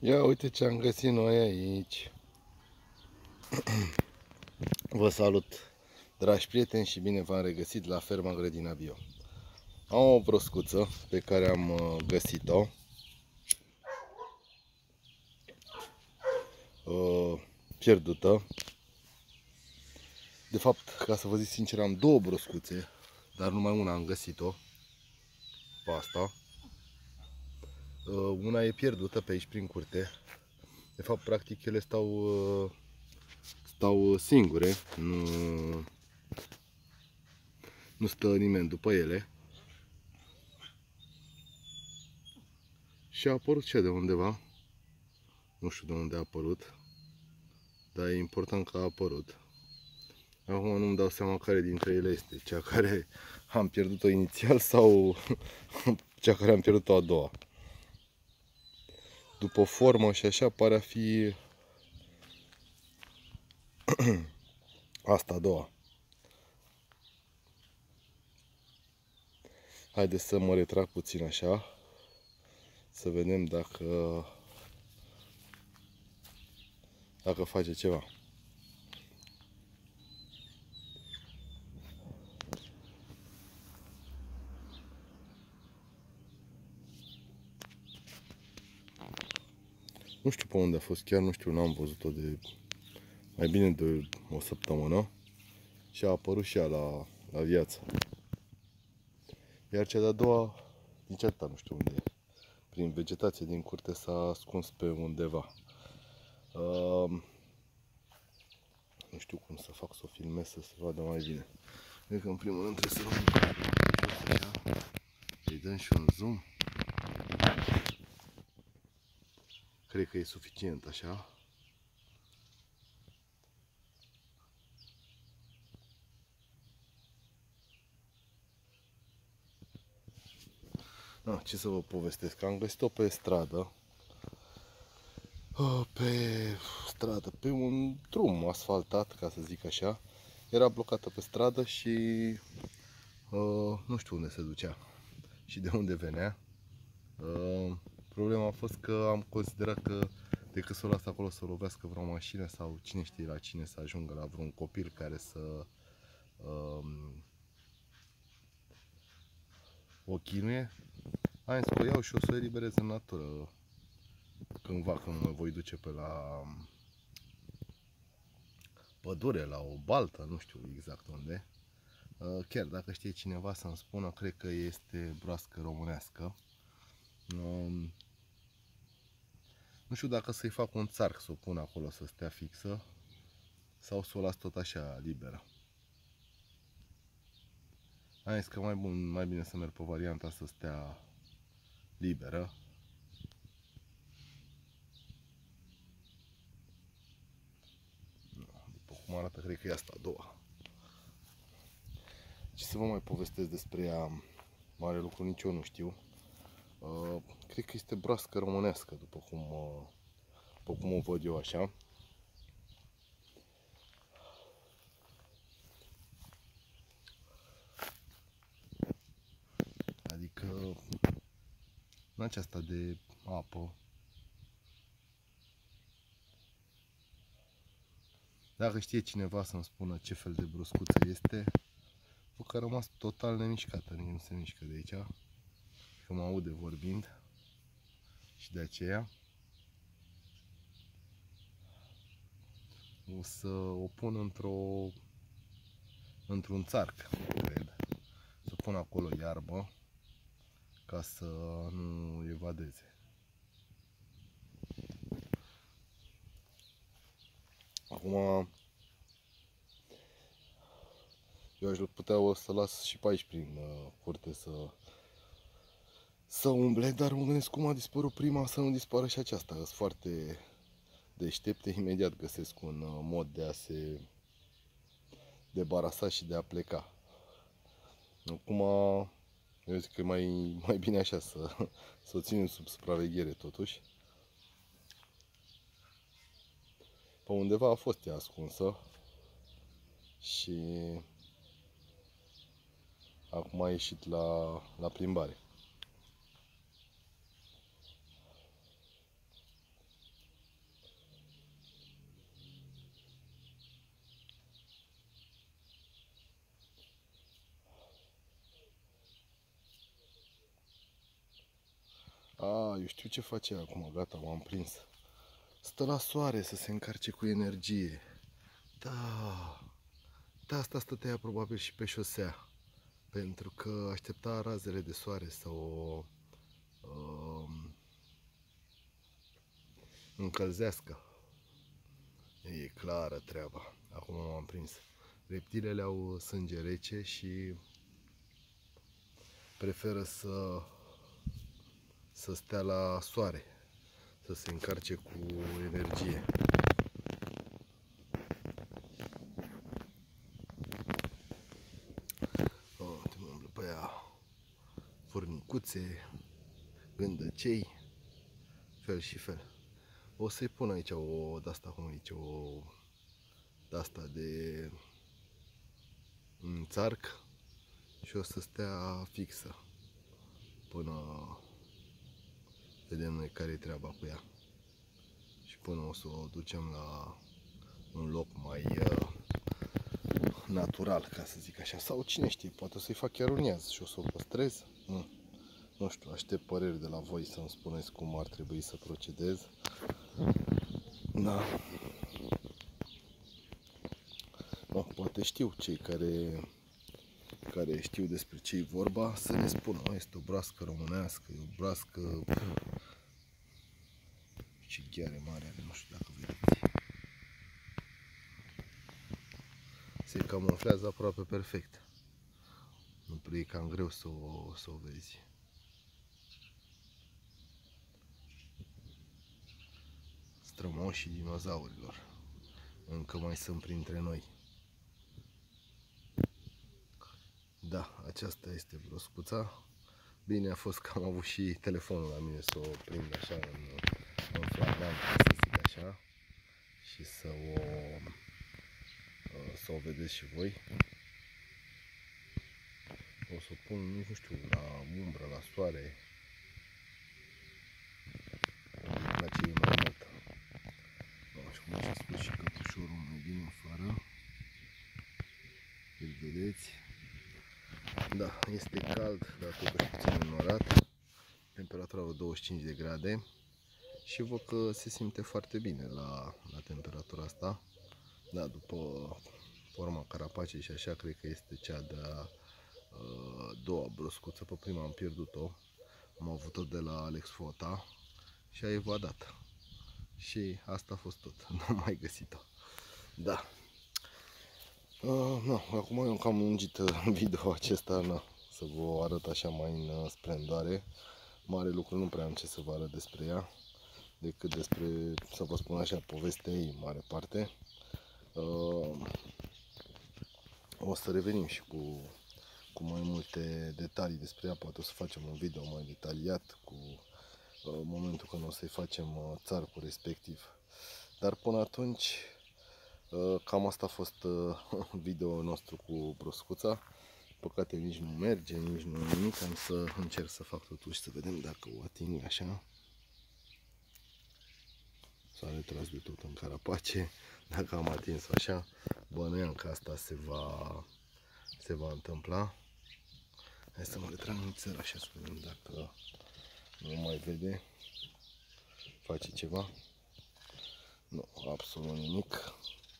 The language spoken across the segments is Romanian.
Ia uite ce am găsit noi aici. Vă salut, dragi prieteni, și bine v-am regăsit la ferma Grădina Bio. Am o broscuță pe care am găsit-o. Pierdută. De fapt, ca să vă zic sincer, am două broscuțe, dar numai una am găsit-o. Pe asta. Una e pierdută pe aici prin curte. De fapt, practic, ele stau singure. Nu stă nimeni după ele. Și a apărut și de undeva. Nu știu de unde a apărut, dar e important că a apărut. Acum nu-mi dau seama care dintre ele este cea care am pierdut-o inițial sau cea care am pierdut-o a doua. După formă și așa pare a fi asta a doua. Haideți să mă retrag puțin așa, să vedem dacă face ceva. Nu știu pe unde a fost, chiar nu știu, n-am văzut-o de mai bine de o săptămână și a apărut și ea la viață. Iar cea de-a doua, nici atâta nu știu unde e. Prin vegetație din curte s-a ascuns pe undeva. Nu știu cum să fac să o filmez să se vadă mai bine. Cred că în primul rând trebuie să luăm așa. Îi dăm și un zoom. Cred că e suficient așa. Ce să vă povestesc? Am găsit-o pe stradă. Pe un drum asfaltat, ca să zic așa. Era blocată pe stradă și nu știu unde se ducea și de unde venea. Problema a fost că am considerat că decât să o las acolo să lovească vreo mașină sau cine știe la cine, să ajungă la vreun copil care să o chinuie, am zis că o iau și o să o eliberez în natură cândva, când mă voi duce pe la pădure, la o baltă, nu știu exact unde. Chiar dacă știe cineva să-mi spună, cred că este broască românească. Nu știu dacă să-i fac un țarc, să o pun acolo să stea fixă sau să o las tot așa liberă. Am zis că mai bine să merg pe varianta să stea liberă. După cum arată, cred că e asta a doua. Ce să vă mai povestesc despre ea? Mare lucru nici eu nu știu. Cred că este broască românească, după cum o văd eu așa. Adică în aceasta de apă. Dacă știe cineva să-mi spună ce fel de broscuță este, văd că a rămas total nemișcată, nici nu se mișcă de aici, că mă aude vorbind și de aceea o să o pun într-un țarc, cred. Să pun acolo iarbă ca să nu evadeze. Acum eu aș putea o să las și pe aici prin curte să umble, dar mă gândesc cum a dispărut prima, să nu dispară și aceasta. Sunt foarte deștepte, imediat găsesc un mod de a se debarasa și de a pleca. Acum eu zic că e mai bine așa să o ținem sub supraveghere totuși. Pe undeva a fost ea ascunsă și acum a ieșit la plimbare. Eu știu ce face acum, gata, m-am prins. Stă la soare să se încarce cu energie. Da, asta stătea probabil și pe șosea. Pentru că aștepta razele de soare să o încălzească. E clară treaba. Acum m-am prins. Reptilele au sânge rece și preferă să stea la soare, să se încarce cu energie. Te mă umblă pe aia furnicuțe, gândăcei, fel și fel. O să-i pun aici o de-asta, cum zice, o de-asta de țarc și o să stea fixă până vedem noi care e treaba cu ea. Și până o să o ducem la un loc mai natural, ca să zic așa. Sau cine știe, poate o să-i fac chiar un iaz și o să o păstrez. Nu știu, aștept păreri de la voi să-mi spuneți cum ar trebui să procedez. Da. Poate știu cei care știu despre ce e vorba să ne spună. Este o broască românească, e o broască ce gheare mare are, nu știu dacă vedeți. Se camuflează aproape perfect. Nu prea e cam greu să o vezi. Strămoșii dinozaurilor încă mai sunt printre noi. Da, aceasta este broscuța. Bine a fost că am avut și telefonul la mine să o prind așa în flagrant, să zic așa, și să o vedeți și voi. O să o pun, nu știu, la umbră, la soare. Îmi place ei mai mult. Și cum așa spus și căpușorul mai din afară. Îl vedeți? Da, este cald, dar totuși puțin înnorat. Temperatura de 25 de grade. Și văd că se simte foarte bine la temperatura asta. Da, după forma carapacei și așa, cred că este cea de-a doua broscuță. Pe prima am pierdut-o. Am avut-o de la Alex Fota și a evadat. Și asta a fost tot. Nu am mai găsit-o. Da. Acum eu cam lungit video acesta, să vă arăt așa mai în splendoare. Mare lucru nu prea am ce să vă arăt despre ea, decât despre, să vă spun așa, povestea ei în mare parte. O să revenim și cu mai multe detalii despre ea, poate o să facem un video mai detaliat cu momentul când o să-i facem țarcul respectiv. Dar până atunci, cam asta a fost video nostru cu broscuța. Păcate nici nu merge, nici nu nimic. Am să încerc să fac totuși, să vedem dacă o ating așa. S-a retras de tot în carapace. Dacă am atins așa, bănuiam că asta se va întâmpla. Hai să mă retrag în țără așa, să vedem dacă nu mai vede. Face ceva? Nu, absolut nimic.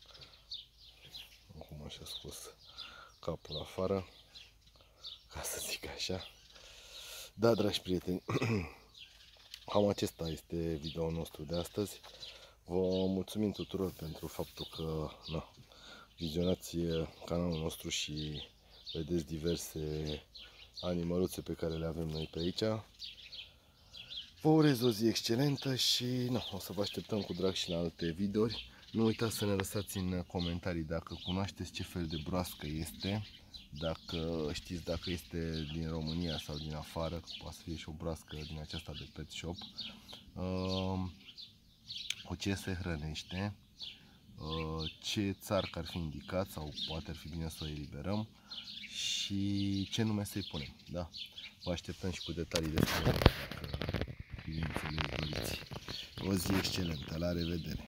Acum așa scos capul afară, ca să zic așa. Da, dragi prieteni, cam acesta este video nostru de astăzi. Vă mulțumim tuturor pentru faptul că vizionați canalul nostru și vedeți diverse animăluțe pe care le avem noi pe aici. Vă urez o zi excelentă și o să vă așteptăm cu drag și la alte videouri. Nu uitați să ne lăsați în comentarii dacă cunoașteți ce fel de broască este, dacă știți dacă este din România sau din afară, poate să fie și o broască din aceasta de pet shop, cu ce se hrănește, ce țarc ar fi indicat sau poate ar fi bine să o eliberăm și ce nume să-i punem. Da? Vă așteptăm și cu detalii despre dacă bineînțeles doriți. O zi excelentă, la revedere!